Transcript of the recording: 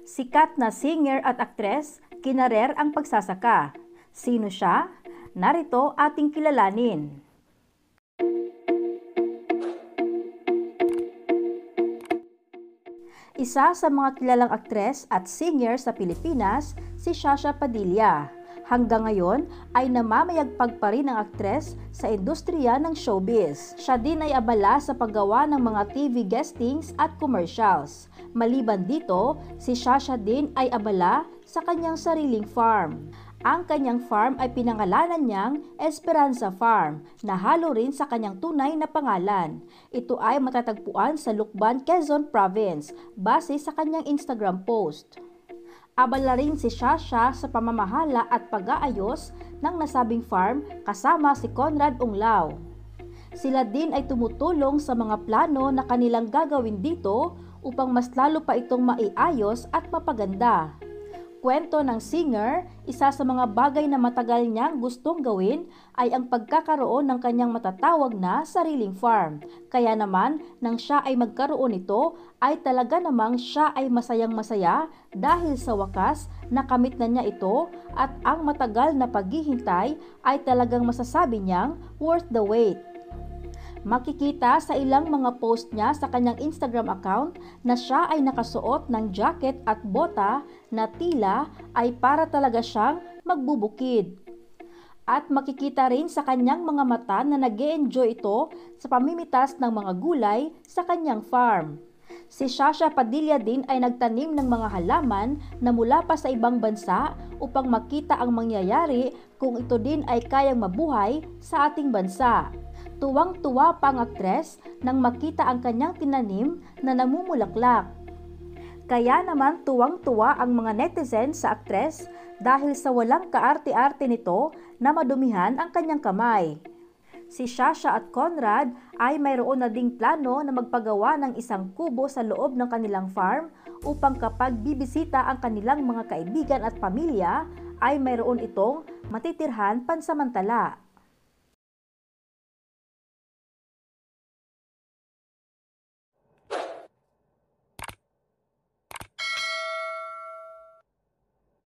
Sikat na singer at aktres, kinarer ang pagsasaka. Sino siya? Narito ating kilalanin. Isa sa mga kilalang aktres at singer sa Pilipinas, si Sasha Padilla. Hanggang ngayon ay namamayagpag pa rin ang aktres sa industriya ng showbiz. Siya din ay abala sa paggawa ng mga TV guestings at commercials. Maliban dito, si Sasha din ay abala sa kanyang sariling farm. Ang kanyang farm ay pinangalanan niyang Esperanza Farm na halo rin sa kanyang tunay na pangalan. Ito ay matatagpuan sa Lucban, Quezon Province base sa kanyang Instagram post. Abala rin si Sasha sa pamamahala at pag-aayos ng nasabing farm kasama si Conrad Unglao. Sila din ay tumutulong sa mga plano na kanilang gagawin dito upang mas lalo pa itong maiayos at mapaganda. Kwento ng singer, isa sa mga bagay na matagal niyang gustong gawin ay ang pagkakaroon ng kanyang matatawag na sariling farm. Kaya naman, nang siya ay magkaroon nito, ay talaga namang siya ay masayang-masaya dahil sa wakas nakamit na niya ito at ang matagal na paghihintay ay talagang masasabi niyang worth the wait. Makikita sa ilang mga post niya sa kanyang Instagram account na siya ay nakasuot ng jacket at bota na tila ay para talaga siyang magbubukid. At makikita rin sa kanyang mga mata na nag-e-enjoy ito sa pamimitas ng mga gulay sa kanyang farm. Si Sasha Padilla din ay nagtanim ng mga halaman na mula pa sa ibang bansa upang makita ang mangyayari kung ito din ay kayang mabuhay sa ating bansa. Tuwang-tuwa pa ang aktres nang makita ang kanyang tinanim na namumulaklak. Kaya naman tuwang-tuwa ang mga netizens sa aktres dahil sa walang kaarte-arte nito na madumihan ang kanyang kamay. Si Sasha at Conrad ay mayroon na ding plano na magpagawa ng isang kubo sa loob ng kanilang farm upang kapag bibisita ang kanilang mga kaibigan at pamilya ay mayroon itong matitirhan pansamantala.